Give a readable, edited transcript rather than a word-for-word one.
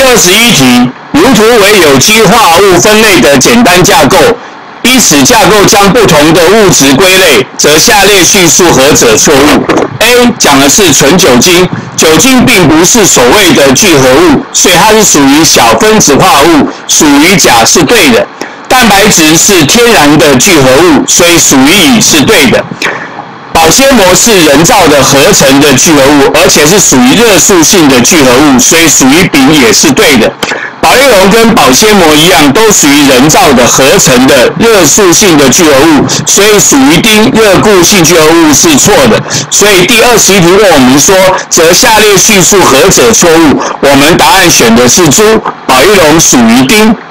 21题，如图为有机化合物分类的简单架构，依此架构将不同的物质归类，则下列叙述何者错误 ？A 讲的是纯酒精，酒精并不是所谓的聚合物，所以它是属于小分子化合物，属于甲是对的。蛋白质是天然的聚合物，所以属于乙是对的。保鲜膜是人造的合成的聚合物，而且是属于热塑性的聚合物，所以属于丙也是对的。保丽龙跟保鲜膜一样，都属于人造的合成的热塑性的聚合物，所以属于丁，热固性聚合物是错的。所以第21题问我们说，则下列叙述何者错误？我们答案选的是猪，保丽龙属于丁。